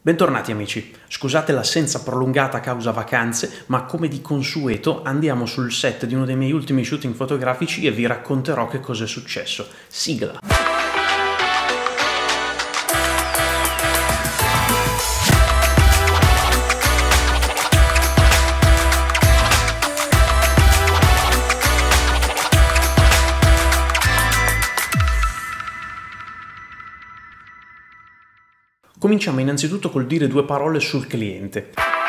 Bentornati amici, scusate l'assenza prolungata a causa vacanze, ma come di consueto andiamo sul set di uno dei miei ultimi shooting fotografici e vi racconterò che cosa è successo. Sigla! Cominciamo innanzitutto col dire due parole sul cliente.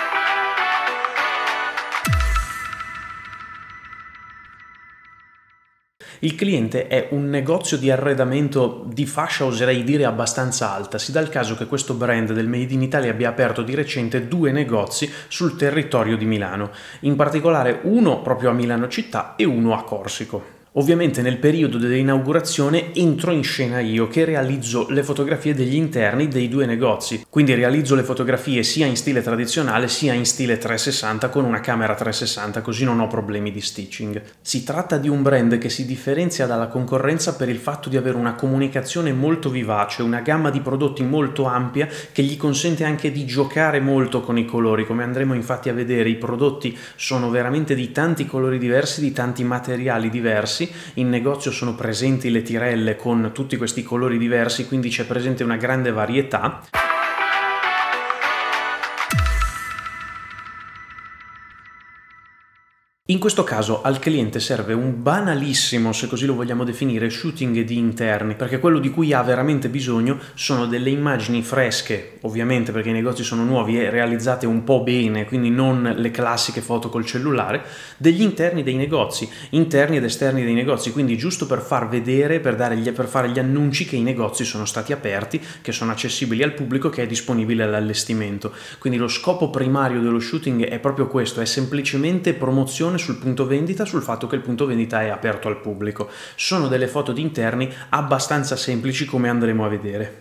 Il cliente è un negozio di arredamento di fascia, oserei dire, abbastanza alta. Si dà il caso che questo brand del Made in Italy abbia aperto di recente 2 negozi sul territorio di Milano, in particolare uno proprio a Milano città e uno a Corsico. Ovviamente nel periodo dell'inaugurazione entro in scena io che realizzo le fotografie degli interni dei 2 negozi, quindi realizzo le fotografie sia in stile tradizionale sia in stile 360 con una camera 360, così non ho problemi di stitching. Si tratta di un brand che si differenzia dalla concorrenza per il fatto di avere una comunicazione molto vivace, una gamma di prodotti molto ampia che gli consente anche di giocare molto con i colori. Come andremo infatti a vedere, i prodotti sono veramente di tanti colori diversi, di tanti materiali diversi. In negozio sono presenti le tirelle con tutti questi colori diversi, quindi c'è presente una grande varietà. In questo caso al cliente serve un banalissimo, se così lo vogliamo definire, shooting di interni, perché quello di cui ha veramente bisogno sono delle immagini fresche, ovviamente perché i negozi sono nuovi e realizzate un po' bene, quindi non le classiche foto col cellulare, degli interni dei negozi, interni ed esterni dei negozi, quindi giusto per far vedere, per fare gli annunci che i negozi sono stati aperti, che sono accessibili al pubblico, che è disponibile all'allestimento. Quindi lo scopo primario dello shooting è proprio questo, è semplicemente promozione sul punto vendita, sul fatto che il punto vendita è aperto al pubblico. Sono delle foto di interni abbastanza semplici, come andremo a vedere.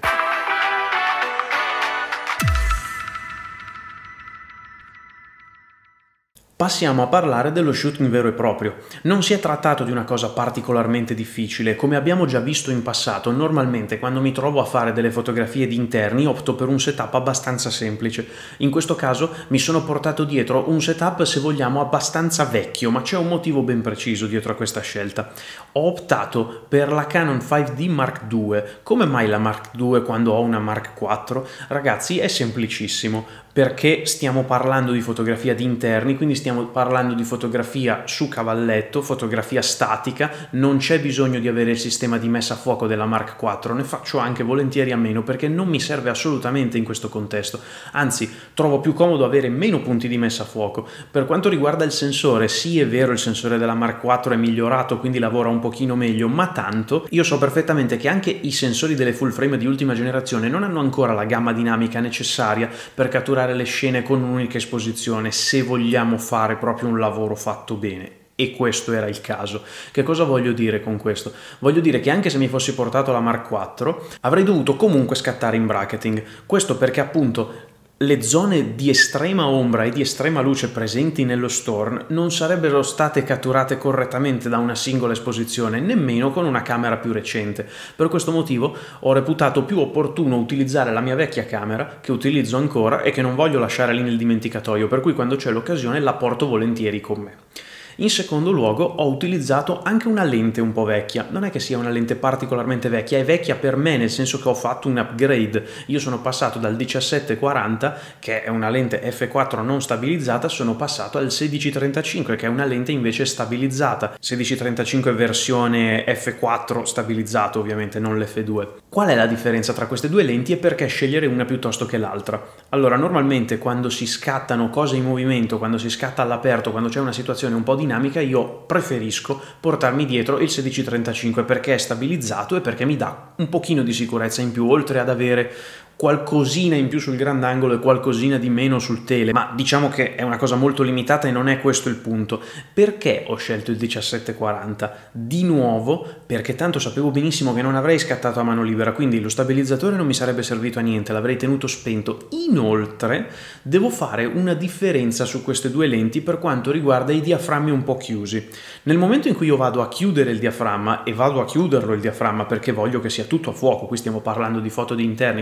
Passiamo a parlare dello shooting vero e proprio. Non si è trattato di una cosa particolarmente difficile. Come abbiamo già visto in passato, normalmente quando mi trovo a fare delle fotografie di interni opto per un setup abbastanza semplice. In questo caso mi sono portato dietro un setup, se vogliamo, abbastanza vecchio, ma c'è un motivo ben preciso dietro a questa scelta. Ho optato per la Canon 5D Mark II. Come mai la Mark II quando ho una Mark IV? Ragazzi, è semplicissimo, perché stiamo parlando di fotografia di interni, quindi stiamo parlando di fotografia su cavalletto, fotografia statica, non c'è bisogno di avere il sistema di messa a fuoco della Mark IV, ne faccio anche volentieri a meno perché non mi serve assolutamente in questo contesto, anzi trovo più comodo avere meno punti di messa a fuoco. Per quanto riguarda il sensore, sì è vero, il sensore della Mark IV è migliorato, quindi lavora un pochino meglio, ma tanto, io so perfettamente che anche i sensori delle full frame di ultima generazione non hanno ancora la gamma dinamica necessaria per catturare le scene con un'unica esposizione, se vogliamo fare proprio un lavoro fatto bene. E questo era il caso. Che cosa voglio dire con questo? Voglio dire che anche se mi fossi portato la Mark IV avrei dovuto comunque scattare in bracketing. Questo perché appunto le zone di estrema ombra e di estrema luce presenti nello store non sarebbero state catturate correttamente da una singola esposizione, nemmeno con una camera più recente. Per questo motivo ho reputato più opportuno utilizzare la mia vecchia camera, che utilizzo ancora e che non voglio lasciare lì nel dimenticatoio, per cui quando c'è l'occasione la porto volentieri con me. In secondo luogo ho utilizzato anche una lente un po' vecchia, non è che sia una lente particolarmente vecchia, è vecchia per me nel senso che ho fatto un upgrade. Io sono passato dal 17-40, che è una lente f4 non stabilizzata, sono passato al 16-35, che è una lente invece stabilizzata. 16-35 versione f4 stabilizzato, ovviamente non l'f2. Qual è la differenza tra queste due lenti e perché scegliere una piuttosto che l'altra? Allora, normalmente quando si scattano cose in movimento, quando si scatta all'aperto, quando c'è una situazione un po' dinamica, io preferisco portarmi dietro il 16-35 perché è stabilizzato e perché mi dà un pochino di sicurezza in più, oltre ad avere qualcosina in più sul grandangolo e qualcosina di meno sul tele, ma diciamo che è una cosa molto limitata e non è questo il punto. Perché ho scelto il 17-40? Di nuovo perché tanto sapevo benissimo che non avrei scattato a mano libera, quindi lo stabilizzatore non mi sarebbe servito a niente, l'avrei tenuto spento. Inoltre devo fare una differenza su queste due lenti per quanto riguarda i diaframmi un po' chiusi. Nel momento in cui io vado a chiudere il diaframma, e vado a chiuderlo il diaframma perché voglio che sia tutto a fuoco, qui stiamo parlando di foto di interni, quindi anche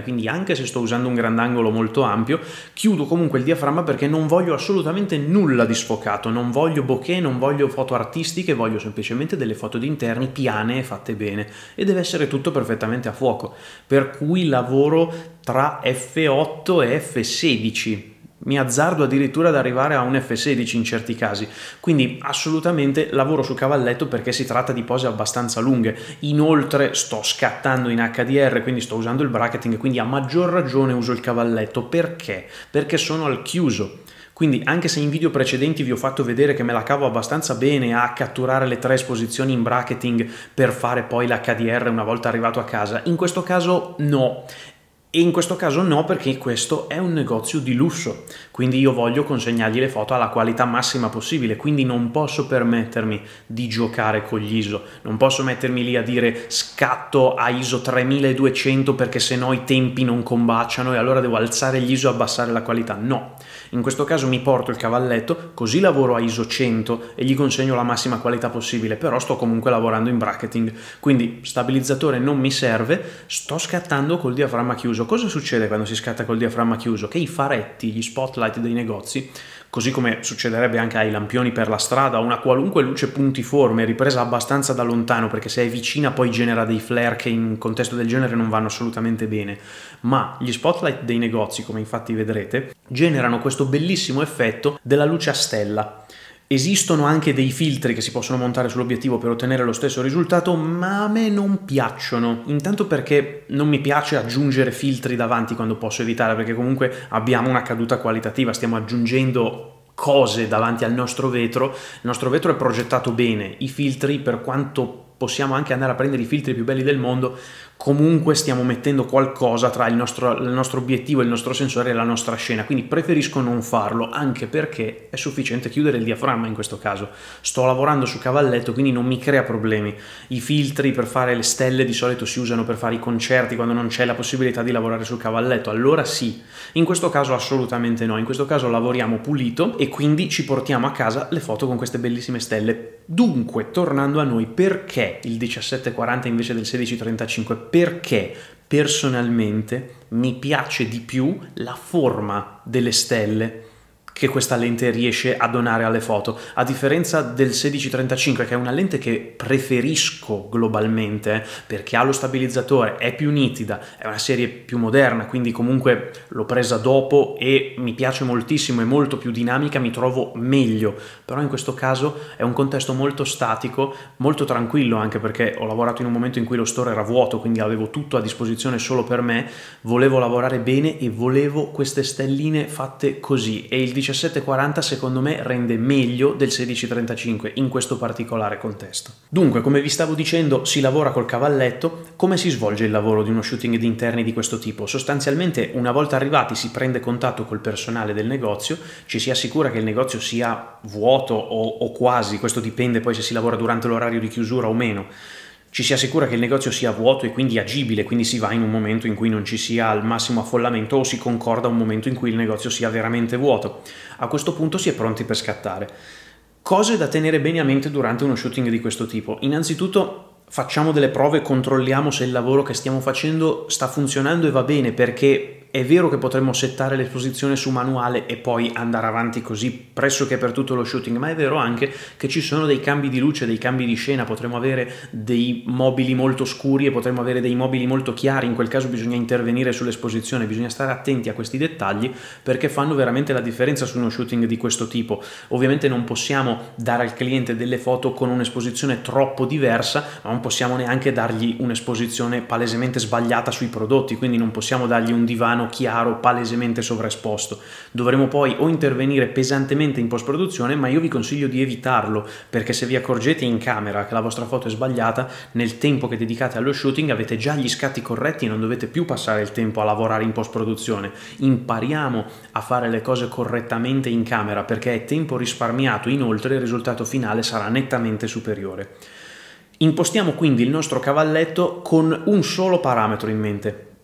anche se sto usando un grandangolo molto ampio, chiudo comunque il diaframma perché non voglio assolutamente nulla di sfocato, non voglio bokeh, non voglio foto artistiche, voglio semplicemente delle foto di interni piane e fatte bene, e deve essere tutto perfettamente a fuoco, per cui lavoro tra f8 e f16. Mi azzardo addirittura ad arrivare a un F16 in certi casi, quindi assolutamente lavoro su cavalletto perché si tratta di pose abbastanza lunghe. Inoltre sto scattando in HDR, quindi sto usando il bracketing, quindi a maggior ragione uso il cavalletto. Perché? Perché sono al chiuso. Quindi anche se in video precedenti vi ho fatto vedere che me la cavo abbastanza bene a catturare le 3 esposizioni in bracketing per fare poi l'HDR una volta arrivato a casa, in questo caso no. E in questo caso no, perché questo è un negozio di lusso, quindi io voglio consegnargli le foto alla qualità massima possibile, quindi non posso permettermi di giocare con gli ISO, non posso mettermi lì a dire scatto a ISO 3200 perché sennò i tempi non combaciano e allora devo alzare gli ISO e abbassare la qualità. No, in questo caso mi porto il cavalletto, così lavoro a ISO 100 e gli consegno la massima qualità possibile, però sto comunque lavorando in bracketing, quindi stabilizzatore non mi serve, sto scattando col diaframma chiuso. Cosa succede quando si scatta col diaframma chiuso? Che i faretti, gli spotlight dei negozi, così come succederebbe anche ai lampioni per la strada o una qualunque luce puntiforme ripresa abbastanza da lontano, perché se è vicina poi genera dei flare che in un contesto del genere non vanno assolutamente bene, ma gli spotlight dei negozi, come infatti vedrete, generano questo bellissimo effetto della luce a stella. Esistono anche dei filtri che si possono montare sull'obiettivo per ottenere lo stesso risultato, ma a me non piacciono. Intanto perché non mi piace aggiungere filtri davanti quando posso evitare, perché comunque abbiamo una caduta qualitativa, stiamo aggiungendo cose davanti al nostro vetro. Il nostro vetro è progettato bene, i filtri, per quanto possiamo anche andare a prendere i filtri più belli del mondo, comunque stiamo mettendo qualcosa tra il nostro obiettivo, il nostro sensore e la nostra scena, quindi preferisco non farlo, anche perché è sufficiente chiudere il diaframma in questo caso. Sto lavorando su cavalletto, quindi non mi crea problemi. I filtri per fare le stelle di solito si usano per fare i concerti quando non c'è la possibilità di lavorare sul cavalletto, allora sì. In questo caso assolutamente no, in questo caso lavoriamo pulito e quindi ci portiamo a casa le foto con queste bellissime stelle. Dunque, tornando a noi, perché il 1740 invece del 1635? Perché personalmente mi piace di più la forma delle stelle che questa lente riesce a donare alle foto, a differenza del 16-35, che è una lente che preferisco globalmente perché ha lo stabilizzatore, è più nitida, è una serie più moderna, quindi comunque l'ho presa dopo e mi piace moltissimo, è molto più dinamica, mi trovo meglio, però in questo caso è un contesto molto statico, molto tranquillo, anche perché ho lavorato in un momento in cui lo store era vuoto, quindi avevo tutto a disposizione solo per me, volevo lavorare bene e volevo queste stelline fatte così, e il 1740 secondo me rende meglio del 1635 in questo particolare contesto. Dunque, come vi stavo dicendo, si lavora col cavalletto. Come si svolge il lavoro di uno shooting di interni di questo tipo? Sostanzialmente, una volta arrivati si prende contatto col personale del negozio, ci si assicura che il negozio sia vuoto o quasi, questo dipende poi se si lavora durante l'orario di chiusura o meno. Ci si assicura che il negozio sia vuoto e quindi agibile, quindi si va in un momento in cui non ci sia il massimo affollamento o si concorda un momento in cui il negozio sia veramente vuoto. A questo punto si è pronti per scattare. Cose da tenere bene a mente durante uno shooting di questo tipo. Innanzitutto facciamo delle prove, controlliamo se il lavoro che stiamo facendo sta funzionando e va bene, perché è vero che potremmo settare l'esposizione su manuale e poi andare avanti così pressoché per tutto lo shooting, ma è vero anche che ci sono dei cambi di luce, dei cambi di scena, potremmo avere dei mobili molto scuri e potremmo avere dei mobili molto chiari, in quel caso bisogna intervenire sull'esposizione, bisogna stare attenti a questi dettagli perché fanno veramente la differenza su uno shooting di questo tipo. Ovviamente non possiamo dare al cliente delle foto con un'esposizione troppo diversa, ma non possiamo neanche dargli un'esposizione palesemente sbagliata sui prodotti, quindi non possiamo dargli un divano chiaro palesemente sovraesposto. Dovremo poi o intervenire pesantemente in post-produzione, ma io vi consiglio di evitarlo, perché se vi accorgete in camera che la vostra foto è sbagliata, nel tempo che dedicate allo shooting avete già gli scatti corretti e non dovete più passare il tempo a lavorare in post-produzione. Impariamo a fare le cose correttamente in camera, perché è tempo risparmiato, inoltre il risultato finale sarà nettamente superiore. Impostiamo quindi il nostro cavalletto con un solo parametro in mente: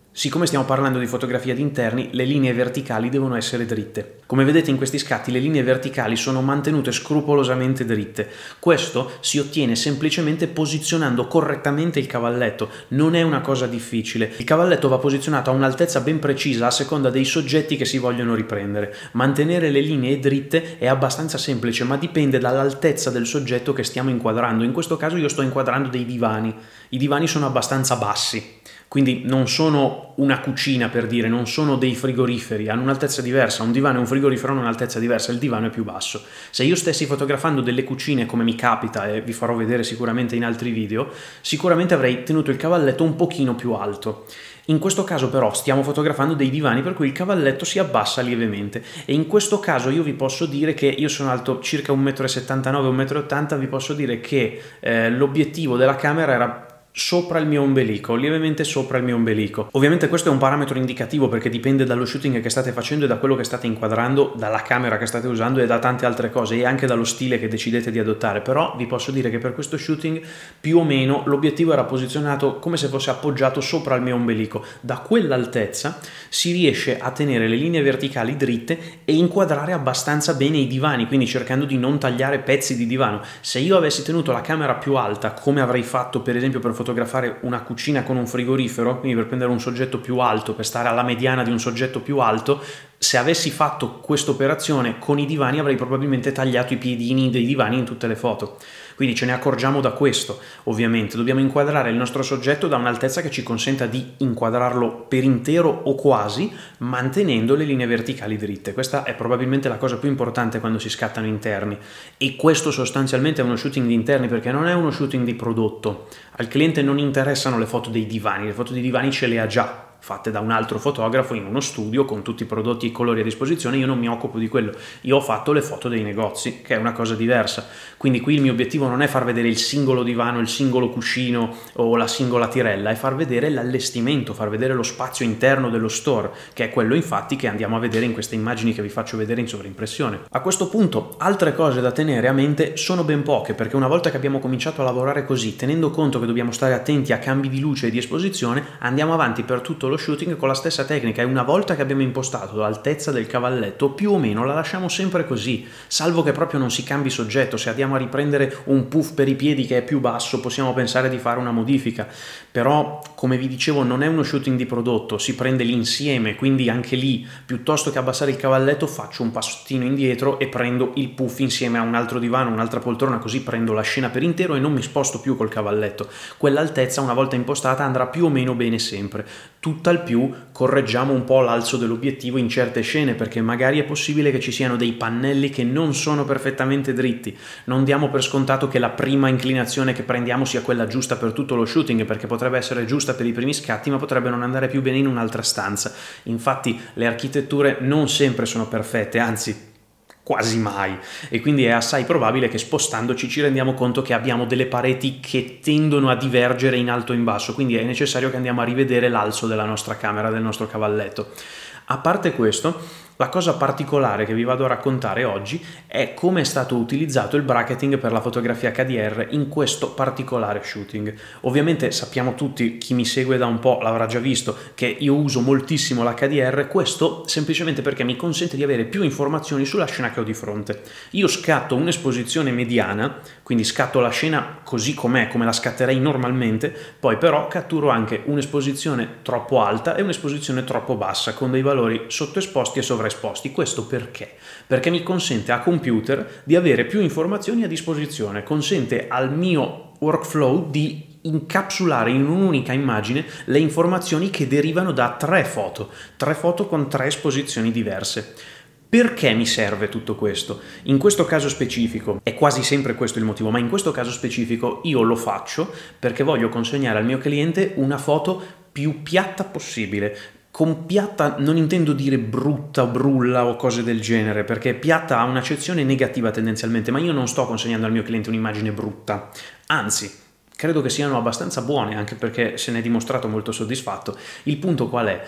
Siccome stiamo parlando di fotografia di interni, le linee verticali devono essere dritte. Come vedete in questi scatti le linee verticali sono mantenute scrupolosamente dritte. Questo si ottiene semplicemente posizionando correttamente il cavalletto. Non è una cosa difficile. Il cavalletto va posizionato a un'altezza ben precisa a seconda dei soggetti che si vogliono riprendere. Mantenere le linee dritte è abbastanza semplice, ma dipende dall'altezza del soggetto che stiamo inquadrando. In questo caso io sto inquadrando dei divani. I divani sono abbastanza bassi. Quindi non sono una cucina, per dire, non sono dei frigoriferi, hanno un'altezza diversa, un divano e un frigorifero hanno un'altezza diversa, il divano è più basso. Se io stessi fotografando delle cucine come mi capita e vi farò vedere sicuramente in altri video, sicuramente avrei tenuto il cavalletto un pochino più alto. In questo caso però stiamo fotografando dei divani per cui il cavalletto si abbassa lievemente e in questo caso io vi posso dire che io sono alto circa 1,79 m, 1,80 m, vi posso dire che l'obiettivo della camera era sopra il mio ombelico, lievemente sopra il mio ombelico. Ovviamente questo è un parametro indicativo perché dipende dallo shooting che state facendo e da quello che state inquadrando, dalla camera che state usando e da tante altre cose e anche dallo stile che decidete di adottare, però vi posso dire che per questo shooting più o meno l'obiettivo era posizionato come se fosse appoggiato sopra il mio ombelico. Da quell'altezza si riesce a tenere le linee verticali dritte e inquadrare abbastanza bene i divani, quindi cercando di non tagliare pezzi di divano. Se io avessi tenuto la camera più alta, come avrei fatto per esempio per fotografare una cucina con un frigorifero, quindi per prendere un soggetto più alto, per stare alla mediana di un soggetto più alto, se avessi fatto questa operazione con i divani avrei probabilmente tagliato i piedini dei divani in tutte le foto. Quindi ce ne accorgiamo da questo, ovviamente. Dobbiamo inquadrare il nostro soggetto da un'altezza che ci consenta di inquadrarlo per intero o quasi, mantenendo le linee verticali dritte. Questa è probabilmente la cosa più importante quando si scattano interni. E questo sostanzialmente è uno shooting di interni perché non è uno shooting di prodotto. Al cliente non interessano le foto dei divani, le foto dei divani ce le ha già, fatte da un altro fotografo in uno studio con tutti i prodotti e i colori a disposizione. Io non mi occupo di quello, io ho fatto le foto dei negozi, che è una cosa diversa. Quindi qui il mio obiettivo non è far vedere il singolo divano, il singolo cuscino o la singola tirella, è far vedere l'allestimento, far vedere lo spazio interno dello store, che è quello infatti che andiamo a vedere in queste immagini che vi faccio vedere in sovraimpressione. A questo punto altre cose da tenere a mente sono ben poche, perché una volta che abbiamo cominciato a lavorare così, tenendo conto che dobbiamo stare attenti a cambi di luce e di esposizione, andiamo avanti per tutto lo shooting con la stessa tecnica e una volta che abbiamo impostato l'altezza del cavalletto più o meno la lasciamo sempre così, salvo che proprio non si cambi soggetto. Se andiamo a riprendere un puff per i piedi che è più basso possiamo pensare di fare una modifica, però come vi dicevo non è uno shooting di prodotto, si prende l'insieme, quindi anche lì piuttosto che abbassare il cavalletto faccio un passettino indietro e prendo il puff insieme a un altro divano, un'altra poltrona, così prendo la scena per intero e non mi sposto più col cavalletto. Quell'altezza una volta impostata andrà più o meno bene sempre. Tutt'al più correggiamo un po' l'alzo dell'obiettivo in certe scene perché magari è possibile che ci siano dei pannelli che non sono perfettamente dritti. Non diamo per scontato che la prima inclinazione che prendiamo sia quella giusta per tutto lo shooting, perché potrebbe essere giusta per i primi scatti ma potrebbe non andare più bene in un'altra stanza. Infatti le architetture non sempre sono perfette, anzi quasi mai, e quindi è assai probabile che spostandoci ci rendiamo conto che abbiamo delle pareti che tendono a divergere in alto e in basso, quindi è necessario che andiamo a rivedere l'alzo della nostra camera, del nostro cavalletto. A parte questo, la cosa particolare che vi vado a raccontare oggi è come è stato utilizzato il bracketing per la fotografia HDR in questo particolare shooting. Ovviamente sappiamo tutti, chi mi segue da un po' l'avrà già visto, che io uso moltissimo l'HDR, questo semplicemente perché mi consente di avere più informazioni sulla scena che ho di fronte. Io scatto un'esposizione mediana, quindi scatto la scena così com'è, come la scatterei normalmente, poi però catturo anche un'esposizione troppo alta e un'esposizione troppo bassa, con dei valori sottoesposti e sovraesposti. Questo perché? Perché mi consente a computer di avere più informazioni a disposizione, consente al mio workflow di incapsulare in un'unica immagine le informazioni che derivano da tre foto con tre esposizioni diverse. Perché mi serve tutto questo? In questo caso specifico, è quasi sempre questo il motivo, ma in questo caso specifico io lo faccio perché voglio consegnare al mio cliente una foto più piatta possibile. Con piatta non intendo dire brutta, brulla o cose del genere, perché piatta ha un'accezione negativa tendenzialmente, ma io non sto consegnando al mio cliente un'immagine brutta, anzi, credo che siano abbastanza buone, anche perché se ne è dimostrato molto soddisfatto. Il punto qual è?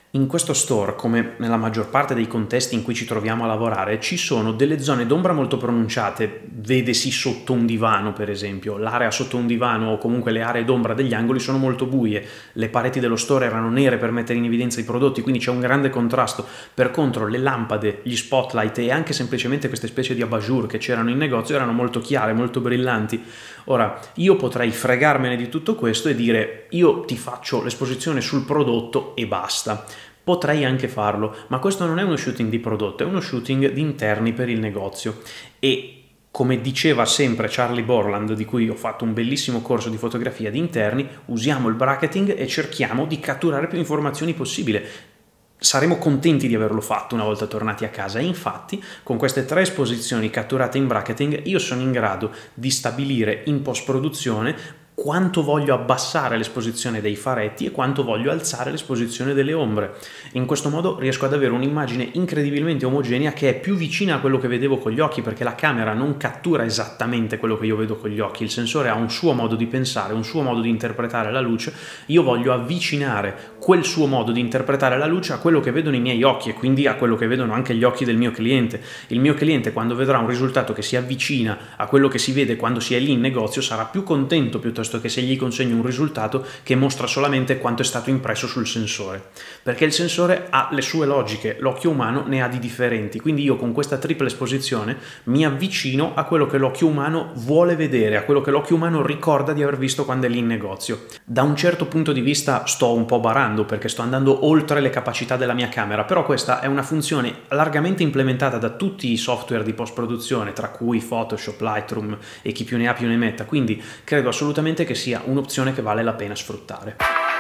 In questo store, come nella maggior parte dei contesti in cui ci troviamo a lavorare, ci sono delle zone d'ombra molto pronunciate, vedesi sotto un divano per esempio. L'area sotto un divano o comunque le aree d'ombra degli angoli sono molto buie, le pareti dello store erano nere per mettere in evidenza i prodotti, quindi c'è un grande contrasto. Per contro le lampade, gli spotlight e anche semplicemente queste specie di abajur che c'erano in negozio erano molto chiare, molto brillanti. Ora, io potrei fregarmene di tutto questo e dire io ti faccio l'esposizione sul prodotto e basta. Potrei anche farlo, ma questo non è uno shooting di prodotto, è uno shooting di interni per il negozio. E come diceva sempre Charlie Borland, di cui ho fatto un bellissimo corso di fotografia di interni, usiamo il bracketing e cerchiamo di catturare più informazioni possibile. Saremo contenti di averlo fatto una volta tornati a casa e infatti con queste 3 esposizioni catturate in bracketing io sono in grado di stabilire in post-produzione quanto voglio abbassare l'esposizione dei faretti e quanto voglio alzare l'esposizione delle ombre. In questo modo riesco ad avere un'immagine incredibilmente omogenea che è più vicina a quello che vedevo con gli occhi, perché la camera non cattura esattamente quello che io vedo con gli occhi, il sensore ha un suo modo di pensare, un suo modo di interpretare la luce, io voglio avvicinare quel suo modo di interpretare la luce a quello che vedono i miei occhi e quindi a quello che vedono anche gli occhi del mio cliente. Il mio cliente, quando vedrà un risultato che si avvicina a quello che si vede quando si è lì in negozio, sarà più contento piuttosto che se gli consegno un risultato che mostra solamente quanto è stato impresso sul sensore, perché il sensore ha le sue logiche, l'occhio umano ne ha di differenti, quindi io con questa triple esposizione mi avvicino a quello che l'occhio umano vuole vedere, a quello che l'occhio umano ricorda di aver visto quando è lì in negozio. Da un certo punto di vista sto un po' barando perché sto andando oltre le capacità della mia camera, però questa è una funzione largamente implementata da tutti i software di post-produzione, tra cui Photoshop, Lightroom e chi più ne ha più ne metta, quindi credo assolutamente che sia un'opzione che vale la pena sfruttare.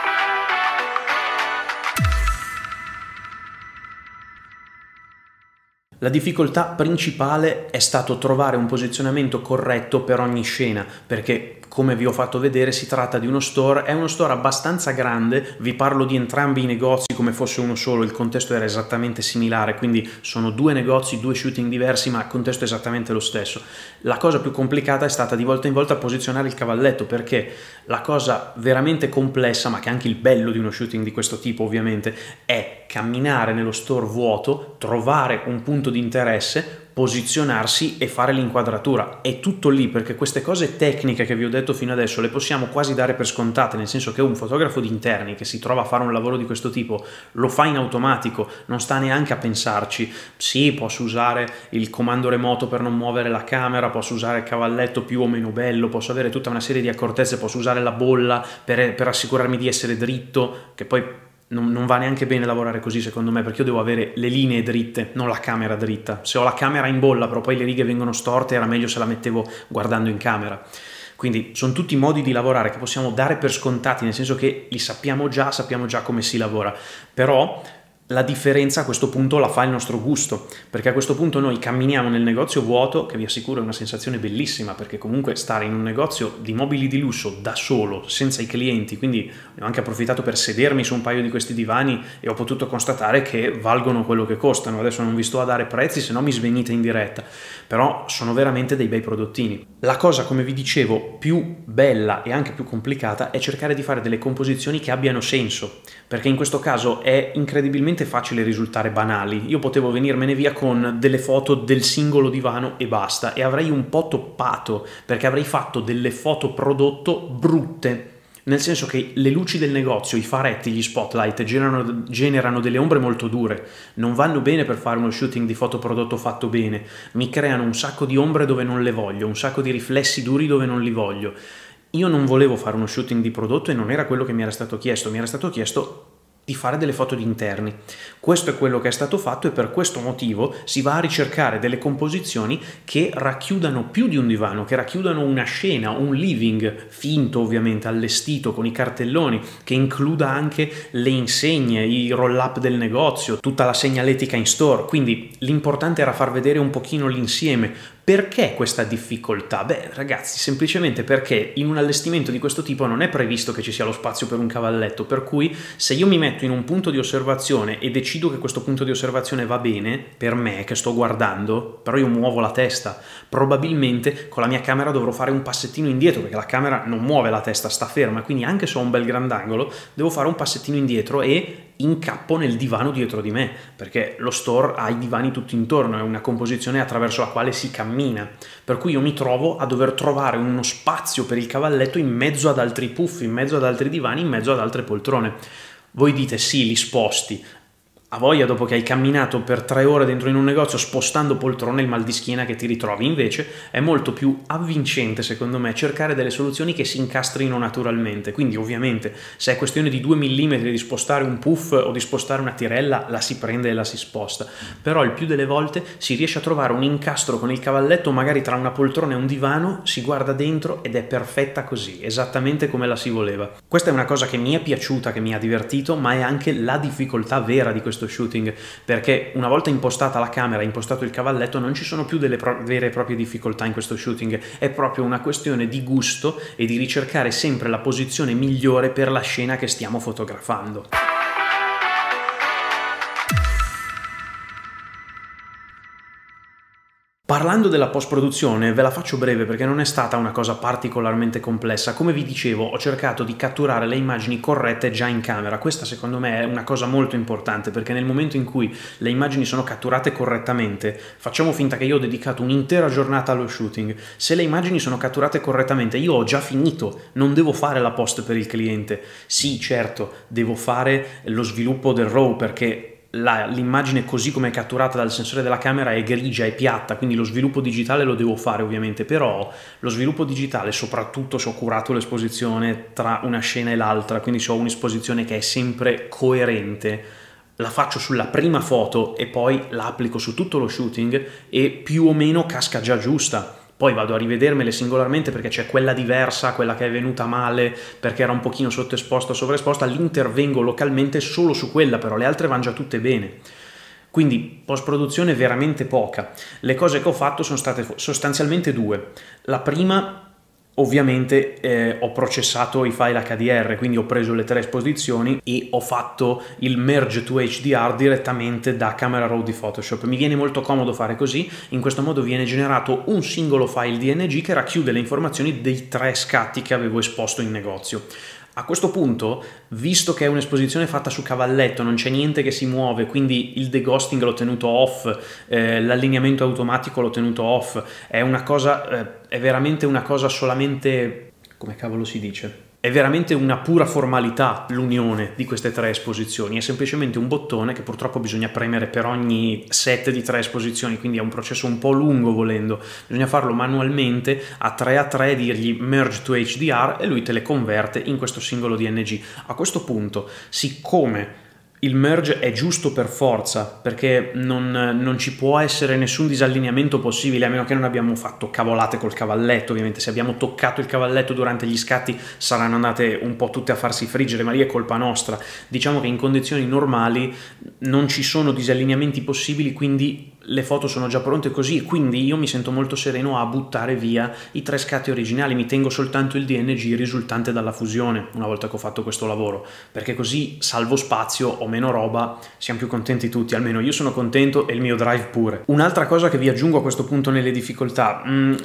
La difficoltà principale è stato trovare un posizionamento corretto per ogni scena, perché come vi ho fatto vedere si tratta di uno store, è uno store abbastanza grande, vi parlo di entrambi i negozi come fosse uno solo, il contesto era esattamente similare, quindi sono 2 negozi, 2 shooting diversi, ma il contesto è esattamente lo stesso. La cosa più complicata è stata di volta in volta posizionare il cavalletto, perché la cosa veramente complessa, ma che è anche il bello di uno shooting di questo tipo ovviamente, è camminare nello store vuoto, trovare un punto di interesse, posizionarsi e fare l'inquadratura. È tutto lì, perché queste cose tecniche che vi ho detto fino adesso le possiamo quasi dare per scontate, nel senso che un fotografo di interni che si trova a fare un lavoro di questo tipo lo fa in automatico, non sta neanche a pensarci. Sì, posso usare il comando remoto per non muovere la camera, posso usare il cavalletto più o meno bello, posso avere tutta una serie di accortezze, posso usare la bolla per assicurarmi di essere dritto, che poi non va neanche bene lavorare così secondo me, perché io devo avere le linee dritte, non la camera dritta. Se ho la camera in bolla però poi le righe vengono storte, era meglio se la mettevo guardando in camera. Quindi sono tutti modi di lavorare che possiamo dare per scontati, nel senso che li sappiamo già come si lavora, però la differenza a questo punto la fa il nostro gusto, perché a questo punto noi camminiamo nel negozio vuoto, che vi assicuro è una sensazione bellissima, perché comunque stare in un negozio di mobili di lusso da solo, senza i clienti, quindi ho anche approfittato per sedermi su un paio di questi divani e ho potuto constatare che valgono quello che costano. Adesso non vi sto a dare prezzi, se no mi svenite in diretta, però sono veramente dei bei prodottini. La cosa, come vi dicevo, più bella e anche più complicata è cercare di fare delle composizioni che abbiano senso, perché in questo caso è incredibilmente facile risultare banali. Io potevo venirmene via con delle foto del singolo divano e basta, e avrei un po' toppato, perché avrei fatto delle foto prodotto brutte, nel senso che le luci del negozio, i faretti, gli spotlight generano delle ombre molto dure, non vanno bene per fare uno shooting di fotoprodotto fatto bene, mi creano un sacco di ombre dove non le voglio, un sacco di riflessi duri dove non li voglio. Io non volevo fare uno shooting di prodotto e non era quello che mi era stato chiesto, mi era stato chiesto di fare delle foto di interni. Questo è quello che è stato fatto e per questo motivo si va a ricercare delle composizioni che racchiudano più di un divano, che racchiudano una scena, un living finto ovviamente, allestito con i cartelloni, che includa anche le insegne, i roll-up del negozio, tutta la segnaletica in store. Quindi l'importante era far vedere un pochino l'insieme. Perché questa difficoltà? Beh, ragazzi, semplicemente perché in un allestimento di questo tipo non è previsto che ci sia lo spazio per un cavalletto, per cui se io mi metto in un punto di osservazione e decido che questo punto di osservazione va bene per me che sto guardando, però io muovo la testa, probabilmente con la mia camera dovrò fare un passettino indietro, perché la camera non muove la testa, sta ferma, quindi anche se ho un bel grandangolo devo fare un passettino indietro e incappo nel divano dietro di me, perché lo store ha i divani tutti intorno, è una composizione attraverso la quale si cammina, per cui io mi trovo a dover trovare uno spazio per il cavalletto in mezzo ad altri puff, in mezzo ad altri divani, in mezzo ad altre poltrone. Voi dite sì, li sposti. A voglia, dopo che hai camminato per 3 ore dentro in un negozio spostando poltrone, il mal di schiena che ti ritrovi. Invece è molto più avvincente, secondo me, cercare delle soluzioni che si incastrino naturalmente. Quindi ovviamente se è questione di 2 mm di spostare un puff o di spostare una tirella, la si prende e la si sposta. Però il più delle volte si riesce a trovare un incastro con il cavalletto, magari tra una poltrona e un divano, si guarda dentro ed è perfetta così, esattamente come la si voleva. Questa è una cosa che mi è piaciuta, che mi ha divertito, ma è anche la difficoltà vera di questo shooting, perché una volta impostata la camera, impostato il cavalletto, non ci sono più delle vere e proprie difficoltà in questo shooting, è proprio una questione di gusto e di ricercare sempre la posizione migliore per la scena che stiamo fotografando. Parlando della post-produzione, ve la faccio breve perché non è stata una cosa particolarmente complessa. Come vi dicevo, ho cercato di catturare le immagini corrette già in camera. Questa secondo me è una cosa molto importante, perché nel momento in cui le immagini sono catturate correttamente, facciamo finta che io ho dedicato un'intera giornata allo shooting. Se le immagini sono catturate correttamente, io ho già finito, non devo fare la post per il cliente. Sì, certo, devo fare lo sviluppo del RAW perché l'immagine così come è catturata dal sensore della camera è grigia, è piatta, quindi lo sviluppo digitale lo devo fare ovviamente, però lo sviluppo digitale, soprattutto se ho curato l'esposizione tra una scena e l'altra, quindi se ho un'esposizione che è sempre coerente, la faccio sulla prima foto e poi la applico su tutto lo shooting e più o meno casca già giusta. Poi vado a rivedermele singolarmente perché c'è quella diversa, quella che è venuta male perché era un pochino sottoesposta o sovraesposta, l'intervengo localmente solo su quella, però le altre vanno già tutte bene. Quindi post-produzione veramente poca. Le cose che ho fatto sono state sostanzialmente 2. La prima, ovviamente ho processato i file HDR, quindi ho preso le 3 esposizioni e ho fatto il merge to HDR direttamente da Camera Raw di Photoshop. Mi viene molto comodo fare così, in questo modo viene generato un singolo file DNG che racchiude le informazioni dei 3 scatti che avevo esposto in negozio. A questo punto, visto che è un'esposizione fatta su cavalletto, non c'è niente che si muove, quindi il deghosting l'ho tenuto off, l'allineamento automatico l'ho tenuto off, è una cosa, è veramente una cosa solamente, come cavolo si dice? È veramente una pura formalità l'unione di queste 3 esposizioni, è semplicemente un bottone che purtroppo bisogna premere per ogni set di 3 esposizioni, quindi è un processo un po' lungo volendo, bisogna farlo manualmente a 3 dirgli merge to HDR e lui te le converte in questo singolo DNG. A questo punto, siccome il merge è giusto per forza, perché non ci può essere nessun disallineamento possibile, a meno che non abbiamo fatto cavolate col cavalletto. Ovviamente se abbiamo toccato il cavalletto durante gli scatti saranno andate un po' tutte a farsi friggere, ma lì è colpa nostra. Diciamo che in condizioni normali non ci sono disallineamenti possibili, quindi le foto sono già pronte così, quindi io mi sento molto sereno a buttare via i 3 scatti originali, mi tengo soltanto il DNG risultante dalla fusione una volta che ho fatto questo lavoro, perché così salvo spazio, ho meno roba, siamo più contenti tutti, almeno io sono contento e il mio drive pure. Un'altra cosa che vi aggiungo a questo punto nelle difficoltà,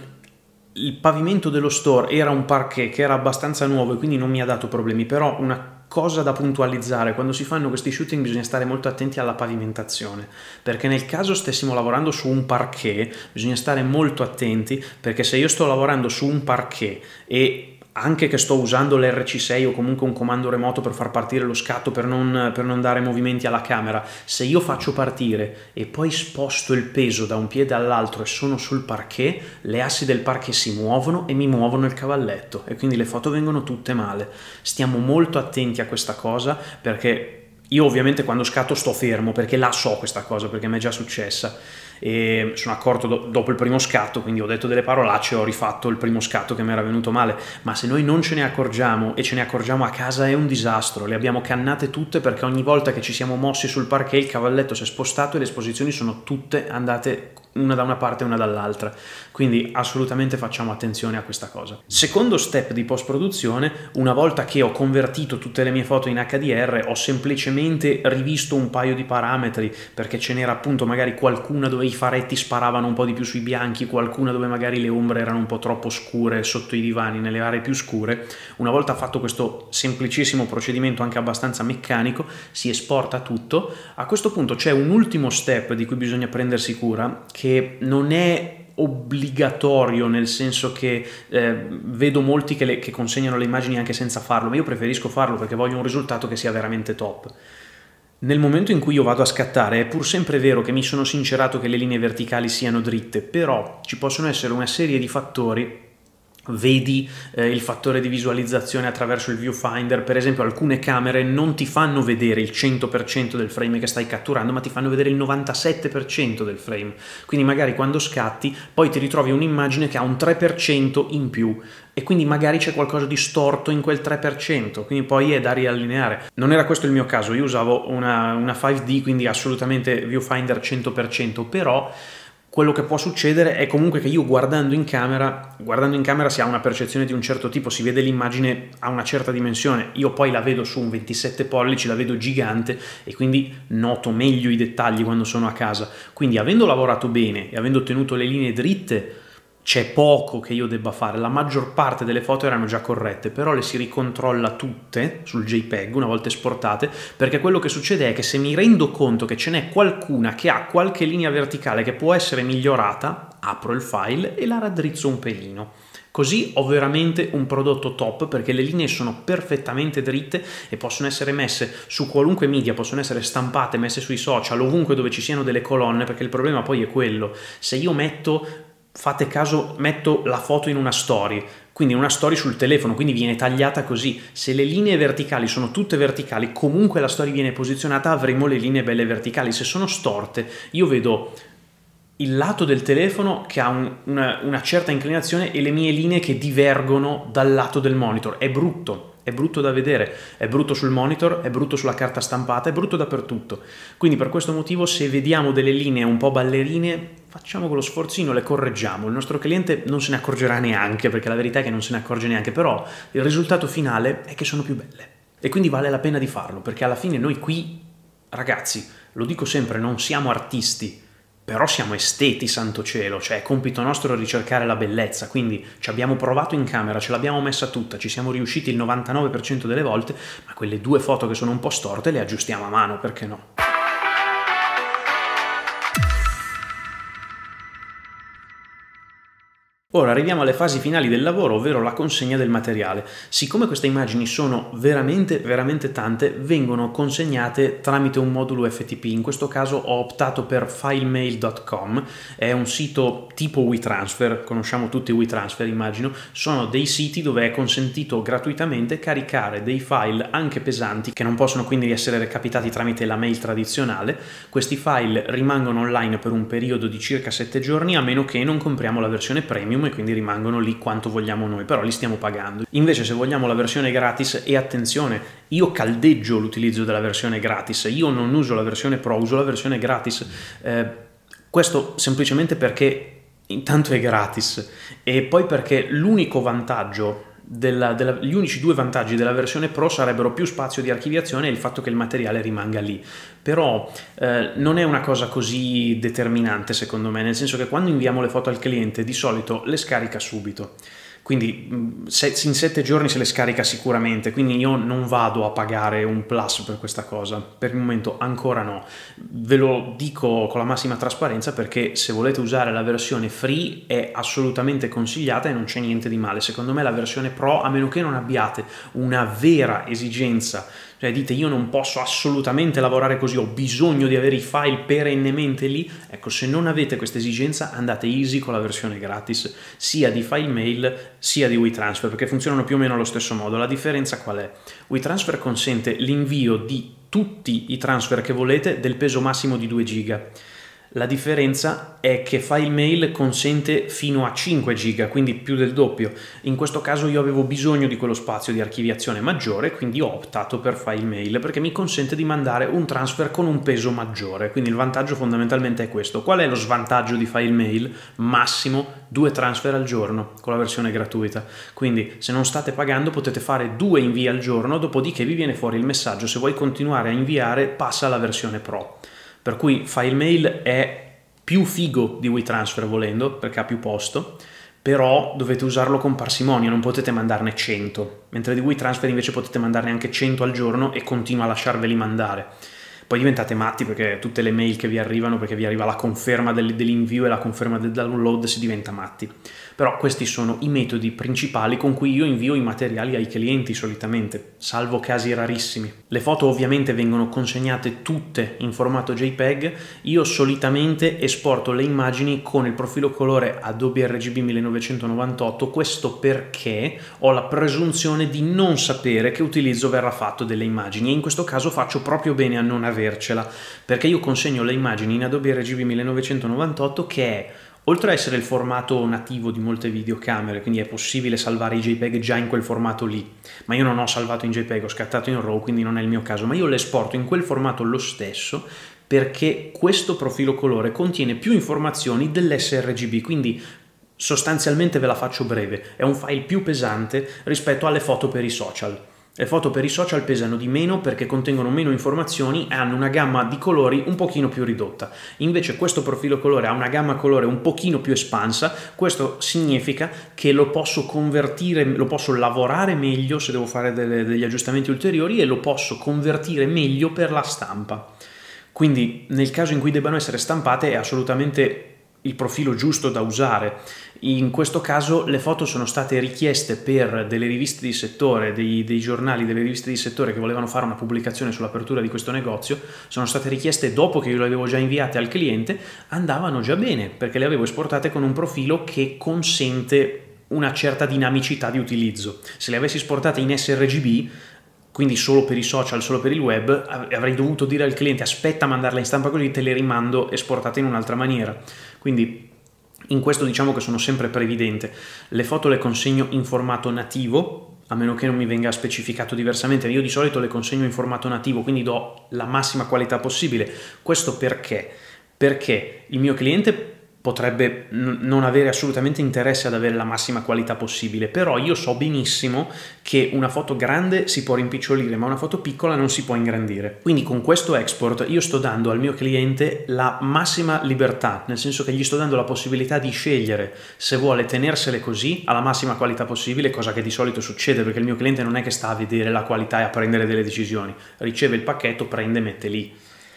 il pavimento dello store era un parquet che era abbastanza nuovo e quindi non mi ha dato problemi, però una cosa da puntualizzare: quando si fanno questi shooting bisogna stare molto attenti alla pavimentazione, perché nel caso stessimo lavorando su un parquet bisogna stare molto attenti, perché se io sto lavorando su un parquet e anche che sto usando l'RC6 o comunque un comando remoto per far partire lo scatto per non dare movimenti alla camera, se io faccio partire e poi sposto il peso da un piede all'altro e sono sul parquet, le assi del parquet si muovono e mi muovono il cavalletto e quindi le foto vengono tutte male. Stiamo molto attenti a questa cosa, perché io ovviamente quando scatto sto fermo, perché la so questa cosa, perché mi è già successa e sono accorto dopo il primo scatto, quindi ho detto delle parolacce, ho rifatto il primo scatto che mi era venuto male. Ma se noi non ce ne accorgiamo e ce ne accorgiamo a casa è un disastro, le abbiamo cannate tutte, perché ogni volta che ci siamo mossi sul parquet il cavalletto si è spostato e le esposizioni sono tutte andate una da una parte e una dall'altra, quindi assolutamente facciamo attenzione a questa cosa. Secondo step di post-produzione, una volta che ho convertito tutte le mie foto in HDR, ho semplicemente rivisto un paio di parametri, perché ce n'era appunto magari qualcuna dove i faretti sparavano un po' di più sui bianchi, qualcuna dove magari le ombre erano un po' troppo scure sotto i divani, nelle aree più scure. Una volta fatto questo semplicissimo procedimento, anche abbastanza meccanico, si esporta tutto. A questo punto c'è un ultimo step di cui bisogna prendersi cura, che non è obbligatorio, nel senso che vedo molti che consegnano le immagini anche senza farlo, ma io preferisco farlo perché voglio un risultato che sia veramente top. Nel momento in cui io vado a scattare è pur sempre vero che mi sono sincerato che le linee verticali siano dritte, però ci possono essere una serie di fattori. Vedi il fattore di visualizzazione attraverso il viewfinder. Per esempio, alcune camere non ti fanno vedere il 100% del frame che stai catturando, ma ti fanno vedere il 97% del frame, quindi magari quando scatti poi ti ritrovi un'immagine che ha un 3% in più e quindi magari c'è qualcosa di storto in quel 3%, quindi poi è da riallineare. Non era questo il mio caso, io usavo una 5D, quindi assolutamente viewfinder 100%, però quello che può succedere è comunque che io guardando in camera si ha una percezione di un certo tipo, si vede l'immagine a una certa dimensione, io poi la vedo su un 27 pollici, la vedo gigante e quindi noto meglio i dettagli quando sono a casa. Quindi avendo lavorato bene e avendo ottenuto le linee dritte, c'è poco che io debba fare, la maggior parte delle foto erano già corrette, però le si ricontrolla tutte sul JPEG una volta esportate, perché quello che succede è che se mi rendo conto che ce n'è qualcuna che ha qualche linea verticale che può essere migliorata, apro il file e la raddrizzo un pelino. Così ho veramente un prodotto top, perché le linee sono perfettamente dritte e possono essere messe su qualunque media, possono essere stampate, messe sui social, ovunque dove ci siano delle colonne, perché il problema poi è quello. Se io fate caso, metto la foto in una story, quindi una story sul telefono, quindi viene tagliata così. Se le linee verticali sono tutte verticali, comunque la story viene posizionata, avremo le linee belle verticali. Se sono storte, io vedo il lato del telefono che ha una certa inclinazione e le mie linee che divergono dal lato del monitor. È brutto da vedere, è brutto sul monitor, è brutto sulla carta stampata, è brutto dappertutto. Quindi per questo motivo, se vediamo delle linee un po' ballerine, facciamo quello sforzino, le correggiamo. Il nostro cliente non se ne accorgerà neanche, perché la verità è che non se ne accorge neanche, però il risultato finale è che sono più belle. E quindi vale la pena di farlo, perché alla fine noi qui, ragazzi, lo dico sempre, non siamo artisti, però siamo esteti, santo cielo, cioè è compito nostro ricercare la bellezza, quindi ci abbiamo provato in camera, ce l'abbiamo messa tutta, ci siamo riusciti il 99% delle volte, ma quelle 2 foto che sono un po' storte le aggiustiamo a mano, perché no? Ora arriviamo alle fasi finali del lavoro, ovvero la consegna del materiale. Siccome queste immagini sono veramente tante, vengono consegnate tramite un modulo FTP. In questo caso ho optato per filemail.com, è un sito tipo WeTransfer, conosciamo tutti WeTransfer immagino, sono dei siti dove è consentito gratuitamente caricare dei file anche pesanti che non possono quindi essere recapitati tramite la mail tradizionale. Questi file rimangono online per un periodo di circa 7 giorni, a meno che non compriamo la versione premium e quindi rimangono lì quanto vogliamo noi, però li stiamo pagando. Invece se vogliamo la versione gratis, e attenzione, io caldeggio l'utilizzo della versione gratis, io non uso la versione pro, uso la versione gratis, questo semplicemente perché intanto è gratis e poi perché l'unico vantaggio gli unici 2 vantaggi della versione Pro sarebbero più spazio di archiviazione e il fatto che il materiale rimanga lì, però non è una cosa così determinante secondo me, nel senso che quando inviamo le foto al cliente di solito le scarica subito, quindi in 7 giorni se le scarica sicuramente, quindi io non vado a pagare un plus per questa cosa, per il momento ancora no. Ve lo dico con la massima trasparenza perché se volete usare la versione free è assolutamente consigliata e non c'è niente di male. Secondo me la versione pro, a meno che non abbiate una vera esigenza, cioè dite io non posso assolutamente lavorare così, ho bisogno di avere i file perennemente lì, ecco, se non avete questa esigenza andate easy con la versione gratis sia di FileMail sia di WeTransfer, perché funzionano più o meno allo stesso modo. La differenza qual è? WeTransfer consente l'invio di tutti i transfer che volete del peso massimo di 2 giga. La differenza è che FileMail consente fino a 5 giga, quindi più del doppio. In questo caso io avevo bisogno di quello spazio di archiviazione maggiore, quindi ho optato per FileMail perché mi consente di mandare un transfer con un peso maggiore. Quindi il vantaggio fondamentalmente è questo. Qual è lo svantaggio di FileMail? Massimo 2 transfer al giorno con la versione gratuita. Quindi se non state pagando potete fare 2 invii al giorno, dopodiché vi viene fuori il messaggio: se vuoi continuare a inviare passa alla versione Pro. Per cui FileMail è più figo di WeTransfer volendo, perché ha più posto, però dovete usarlo con parsimonia, non potete mandarne 100, mentre di WeTransfer invece potete mandarne anche 100 al giorno e continua a lasciarveli mandare. Poi diventate matti perché tutte le mail che vi arrivano, perché vi arriva la conferma dell'invio e la conferma del download, si diventa matti. Però questi sono i metodi principali con cui io invio i materiali ai clienti solitamente, salvo casi rarissimi. Le foto ovviamente vengono consegnate tutte in formato JPEG. Io solitamente esporto le immagini con il profilo colore Adobe RGB 1998, questo perché ho la presunzione di non sapere che utilizzo verrà fatto delle immagini, e in questo caso faccio proprio bene a non avercela, perché io consegno le immagini in Adobe RGB 1998, che è, oltre a essere il formato nativo di molte videocamere, quindi è possibile salvare i JPEG già in quel formato lì, ma io non ho salvato in JPEG, ho scattato in RAW, quindi non è il mio caso, ma io le esporto in quel formato lo stesso perché questo profilo colore contiene più informazioni dell'sRGB, quindi sostanzialmente ve la faccio breve, è un file più pesante rispetto alle foto per i social. Le foto per i social pesano di meno perché contengono meno informazioni e hanno una gamma di colori un pochino più ridotta. Invece questo profilo colore ha una gamma colore un pochino più espansa. Questo significa che lo posso convertire, lo posso lavorare meglio se devo fare degli aggiustamenti ulteriori, e lo posso convertire meglio per la stampa. Quindi nel caso in cui debbano essere stampate è assolutamente il profilo giusto da usare. In questo caso le foto sono state richieste per delle riviste di settore, dei giornali, delle riviste di settore che volevano fare una pubblicazione sull'apertura di questo negozio. Sono state richieste dopo che io le avevo già inviate al cliente, andavano già bene perché le avevo esportate con un profilo che consente una certa dinamicità di utilizzo. Se le avessi esportate in sRGB, quindi solo per i social, solo per il web, avrei dovuto dire al cliente: aspetta a mandarla in stampa così te le rimando esportate in un'altra maniera. Quindi in questo diciamo che sono sempre previdente. Le foto le consegno in formato nativo, a meno che non mi venga specificato diversamente. Io di solito le consegno in formato nativo, quindi do la massima qualità possibile. Questo perché? Perché il mio cliente potrebbe non avere assolutamente interesse ad avere la massima qualità possibile, però io so benissimo che una foto grande si può rimpicciolire, ma una foto piccola non si può ingrandire. Quindi con questo export io sto dando al mio cliente la massima libertà, nel senso che gli sto dando la possibilità di scegliere se vuole tenersele così alla massima qualità possibile, cosa che di solito succede perché il mio cliente non è che sta a vedere la qualità e a prendere delle decisioni, riceve il pacchetto, prende e mette lì.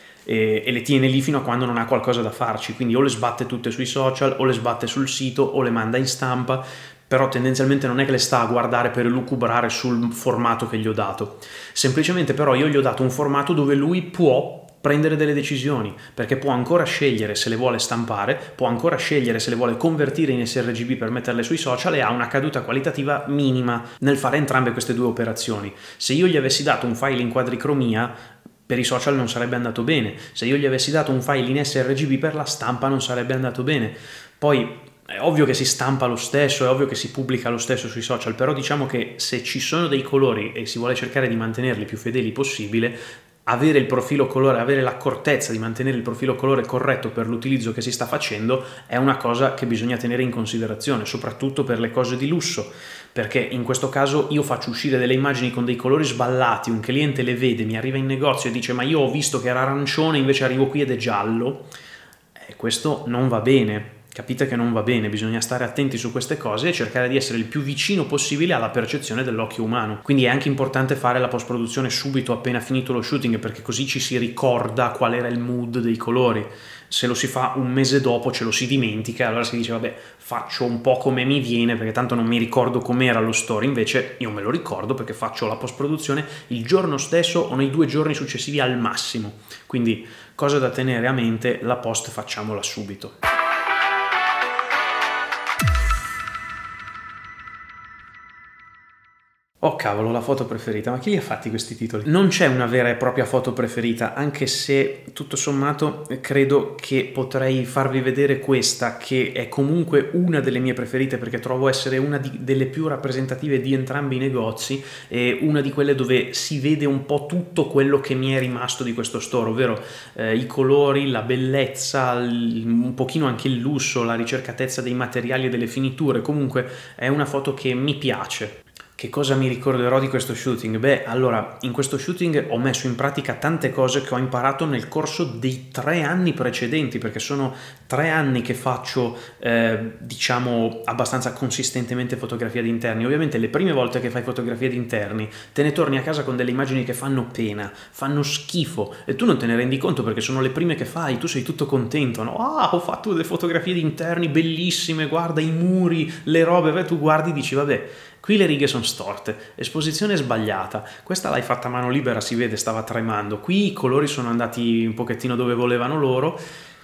E le tiene lì fino a quando non ha qualcosa da farci, quindi o le sbatte tutte sui social, o le sbatte sul sito, o le manda in stampa, però tendenzialmente non è che le sta a guardare per elucubrare sul formato che gli ho dato. Semplicemente però io gli ho dato un formato dove lui può prendere delle decisioni, perché può ancora scegliere se le vuole stampare, può ancora scegliere se le vuole convertire in sRGB per metterle sui social, e ha una caduta qualitativa minima nel fare entrambe queste due operazioni. Se io gli avessi dato un file in quadricromia, per i social non sarebbe andato bene. Se io gli avessi dato un file in sRGB per la stampa non sarebbe andato bene. Poi è ovvio che si stampa lo stesso, è ovvio che si pubblica lo stesso sui social, però diciamo che se ci sono dei colori e si vuole cercare di mantenerli più fedeli possibile, avere il profilo colore, avere l'accortezza di mantenere il profilo colore corretto per l'utilizzo che si sta facendo è una cosa che bisogna tenere in considerazione, soprattutto per le cose di lusso, perché in questo caso io faccio uscire delle immagini con dei colori sballati, un cliente le vede, mi arriva in negozio e dice: ma io ho visto che era arancione, invece arrivo qui ed è giallo. Questo non va bene. Capite che non va bene, bisogna stare attenti su queste cose e cercare di essere il più vicino possibile alla percezione dell'occhio umano. Quindi è anche importante fare la post-produzione subito appena finito lo shooting, perché così ci si ricorda qual era il mood dei colori. Se lo si fa un mese dopo ce lo si dimentica, allora si dice: vabbè, faccio un po' come mi viene perché tanto non mi ricordo com'era lo story. Invece io me lo ricordo perché faccio la post-produzione il giorno stesso o nei 2 giorni successivi al massimo. Quindi cosa da tenere a mente: la post facciamola subito. Oh cavolo, la foto preferita, ma chi li ha fatti questi titoli? Non c'è una vera e propria foto preferita, anche se tutto sommato credo che potrei farvi vedere questa, che è comunque una delle mie preferite perché trovo essere una delle più rappresentative di entrambi i negozi e una di quelle dove si vede un po' tutto quello che mi è rimasto di questo store, ovvero i colori, la bellezza, un pochino anche il lusso, la ricercatezza dei materiali e delle finiture. Comunque è una foto che mi piace. Che cosa mi ricorderò di questo shooting? Beh, allora, in questo shooting ho messo in pratica tante cose che ho imparato nel corso dei 3 anni precedenti, perché sono 3 anni che faccio, diciamo, abbastanza consistentemente fotografia di interni. Ovviamente le prime volte che fai fotografia di interni te ne torni a casa con delle immagini che fanno pena, fanno schifo e tu non te ne rendi conto perché sono le prime che fai, tu sei tutto contento, no? Ah, ho fatto delle fotografie di interni bellissime, guarda i muri, le robe, beh, tu guardi e dici, vabbè, qui le righe sono storte, esposizione sbagliata, questa l'hai fatta a mano libera, si vede, stava tremando, qui i colori sono andati un pochettino dove volevano loro,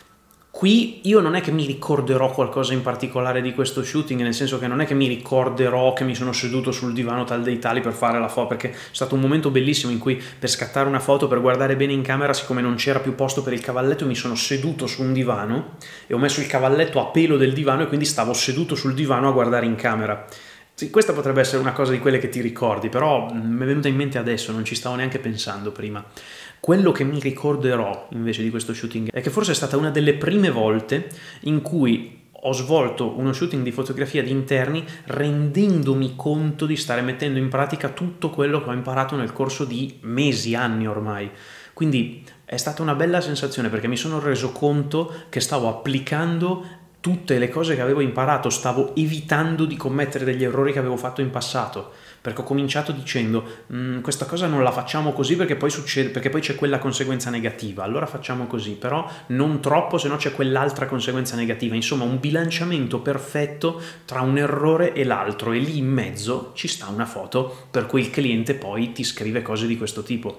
qui io non è che mi ricorderò qualcosa in particolare di questo shooting, nel senso che non è che mi ricorderò che mi sono seduto sul divano tal dei tali per fare la foto, perché è stato un momento bellissimo in cui per scattare una foto, per guardare bene in camera, siccome non c'era più posto per il cavalletto, mi sono seduto su un divano e ho messo il cavalletto a pelo del divano e quindi stavo seduto sul divano a guardare in camera. Sì, questa potrebbe essere una cosa di quelle che ti ricordi, però mi è venuta in mente adesso, non ci stavo neanche pensando prima. Quello che mi ricorderò invece di questo shooting è che forse è stata una delle prime volte in cui ho svolto uno shooting di fotografia di interni rendendomi conto di stare mettendo in pratica tutto quello che ho imparato nel corso di mesi, anni ormai. Quindi è stata una bella sensazione perché mi sono reso conto che stavo applicando tutte le cose che avevo imparato, stavo evitando di commettere degli errori che avevo fatto in passato, perché ho cominciato dicendo questa cosa non la facciamo così perché poi succede, perché poi c'è quella conseguenza negativa, allora facciamo così, però non troppo, se no c'è quell'altra conseguenza negativa. Insomma, un bilanciamento perfetto tra un errore e l'altro, e lì in mezzo ci sta una foto per cui il cliente poi ti scrive cose di questo tipo.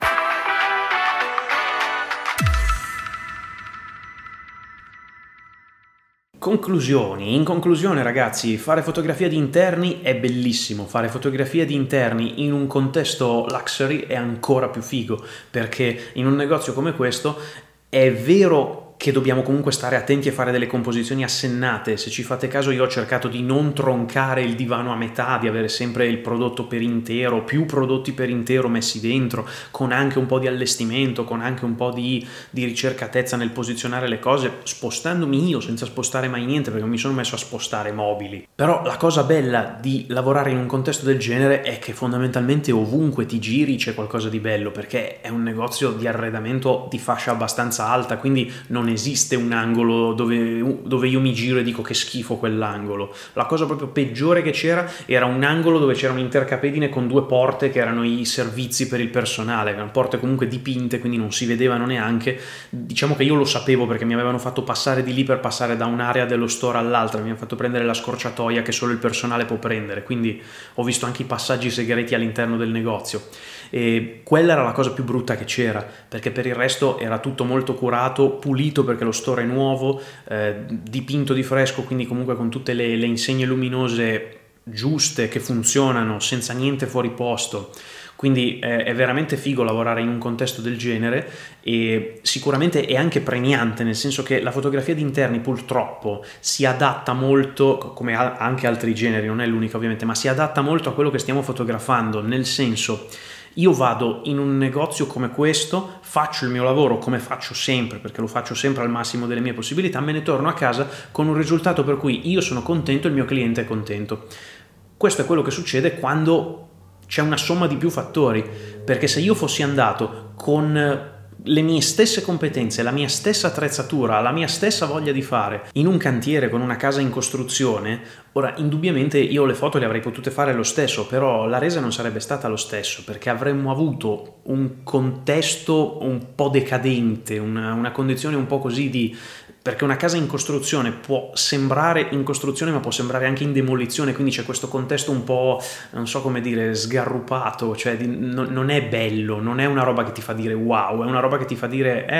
Conclusioni. In conclusione, ragazzi, fare fotografia di interni è bellissimo, fare fotografia di interni in un contesto luxury è ancora più figo, perché in un negozio come questo è vero che dobbiamo comunque stare attenti a fare delle composizioni assennate. Se ci fate caso, io ho cercato di non troncare il divano a metà, di avere sempre il prodotto per intero, più prodotti per intero messi dentro, con anche un po' di allestimento, con anche un po' di ricercatezza nel posizionare le cose, spostandomi io senza spostare mai niente, perché non mi sono messo a spostare mobili. Però la cosa bella di lavorare in un contesto del genere è che fondamentalmente ovunque ti giri c'è qualcosa di bello, perché è un negozio di arredamento di fascia abbastanza alta, quindi non esiste un angolo dove io mi giro e dico che schifo quell'angolo. La cosa proprio peggiore che c'era era un angolo dove c'era un'intercapedine con 2 porte che erano i servizi per il personale, erano porte comunque dipinte, quindi non si vedevano neanche. Diciamo che io lo sapevo perché mi avevano fatto passare di lì per passare da un'area dello store all'altra, mi hanno fatto prendere la scorciatoia che solo il personale può prendere, quindi ho visto anche i passaggi segreti all'interno del negozio. E quella era la cosa più brutta che c'era, perché per il resto era tutto molto curato, pulito perché lo store è nuovo, dipinto di fresco, quindi comunque con tutte le insegne luminose giuste che funzionano senza niente fuori posto. Quindi è veramente figo lavorare in un contesto del genere, e sicuramente è anche premiante, nel senso che la fotografia di interni purtroppo si adatta molto, come anche altri generi, non è l'unica ovviamente, ma si adatta molto a quello che stiamo fotografando, nel senso, io vado in un negozio come questo, faccio il mio lavoro come faccio sempre, perché lo faccio sempre al massimo delle mie possibilità, me ne torno a casa con un risultato per cui io sono contento e il mio cliente è contento. Questo è quello che succede quando c'è una somma di più fattori, perché se io fossi andato con le mie stesse competenze, la mia stessa attrezzatura, la mia stessa voglia di fare in un cantiere con una casa in costruzione, ora indubbiamente io le foto le avrei potute fare lo stesso, però la resa non sarebbe stata lo stesso, perché avremmo avuto un contesto un po' decadente, una condizione un po' così di... perché una casa in costruzione può sembrare in costruzione ma può sembrare anche in demolizione, quindi c'è questo contesto un po', non so come dire, sgarrupato, cioè non è bello, non è una roba che ti fa dire wow, è una roba che ti fa dire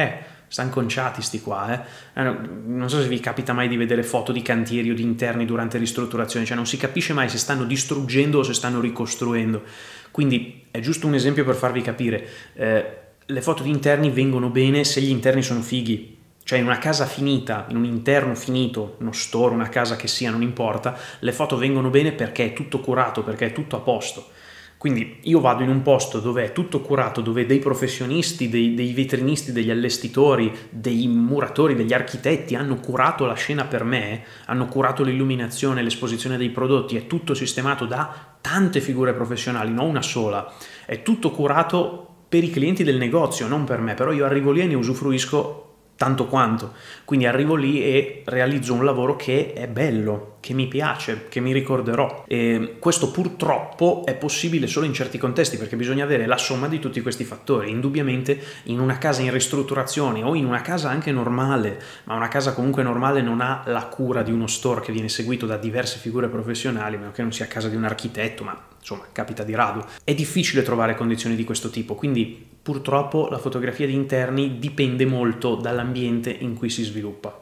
stanno conciati sti qua, non so se vi capita mai di vedere foto di cantieri o di interni durante ristrutturazione, cioè non si capisce mai se stanno distruggendo o se stanno ricostruendo. Quindi è giusto un esempio per farvi capire, le foto di interni vengono bene se gli interni sono fighi. Cioè in una casa finita, in un interno finito, uno store, una casa che sia, non importa, le foto vengono bene perché è tutto curato, perché è tutto a posto. Quindi io vado in un posto dove è tutto curato, dove dei professionisti, dei vetrinisti, degli allestitori, dei muratori, degli architetti hanno curato la scena per me, hanno curato l'illuminazione, l'esposizione dei prodotti, è tutto sistemato da tante figure professionali, non una sola, è tutto curato per i clienti del negozio, non per me, però io arrivo lì e ne usufruisco tanto quanto, quindi arrivo lì e realizzo un lavoro che è bello, che mi piace, che mi ricorderò, e questo purtroppo è possibile solo in certi contesti perché bisogna avere la somma di tutti questi fattori. Indubbiamente in una casa in ristrutturazione o in una casa anche normale, ma una casa comunque normale non ha la cura di uno store che viene seguito da diverse figure professionali, a meno che non sia a casa di un architetto, ma insomma capita di rado. È difficile trovare condizioni di questo tipo, quindi purtroppo la fotografia di interni dipende molto dall'ambiente in cui si sviluppa.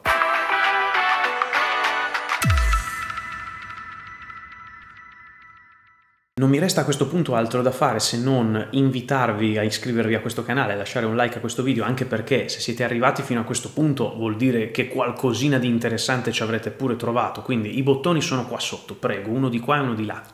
Non mi resta a questo punto altro da fare se non invitarvi a iscrivervi a questo canale e lasciare un like a questo video, anche perché se siete arrivati fino a questo punto vuol dire che qualcosina di interessante ci avrete pure trovato, quindi i bottoni sono qua sotto, prego, uno di qua e uno di là.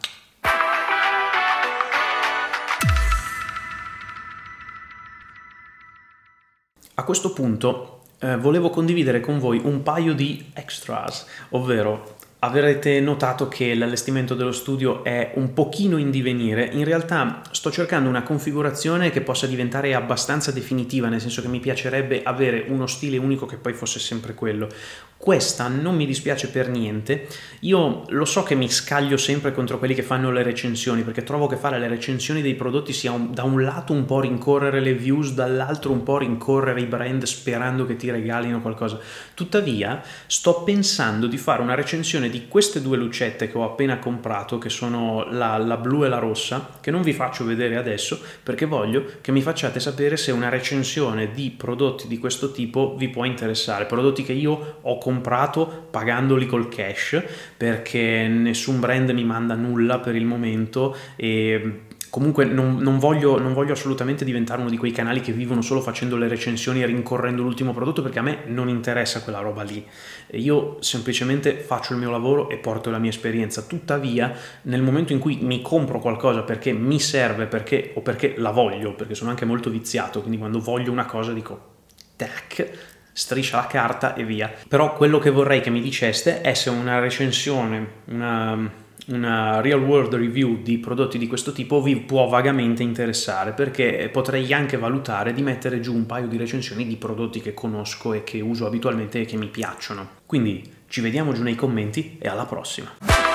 A questo punto volevo condividere con voi un paio di extras, ovvero avrete notato che l'allestimento dello studio è un pochino in divenire. In realtà sto cercando una configurazione che possa diventare abbastanza definitiva, nel senso che mi piacerebbe avere uno stile unico che poi fosse sempre quello. Questa non mi dispiace per niente. Io lo so che mi scaglio sempre contro quelli che fanno le recensioni, perché trovo che fare le recensioni dei prodotti sia da un lato un po' rincorrere le views, dall'altro un po' rincorrere i brand sperando che ti regalino qualcosa. Tuttavia sto pensando di fare una recensione di queste due lucette che ho appena comprato, che sono la blu e la rossa, che non vi faccio vedere adesso perché voglio che mi facciate sapere se una recensione di prodotti di questo tipo vi può interessare, prodotti che io ho comprato pagandoli col cash perché nessun brand mi manda nulla per il momento e comunque non voglio assolutamente diventare uno di quei canali che vivono solo facendo le recensioni e rincorrendo l'ultimo prodotto, perché a me non interessa quella roba lì. Io semplicemente faccio il mio lavoro e porto la mia esperienza. Tuttavia, nel momento in cui mi compro qualcosa perché mi serve, o perché la voglio, perché sono anche molto viziato, quindi quando voglio una cosa dico tac, striscia la carta e via. Però quello che vorrei che mi diceste è se una recensione, una real world review di prodotti di questo tipo vi può vagamente interessare, perché potrei anche valutare di mettere giù un paio di recensioni di prodotti che conosco e che uso abitualmente e che mi piacciono. Quindi ci vediamo giù nei commenti e alla prossima!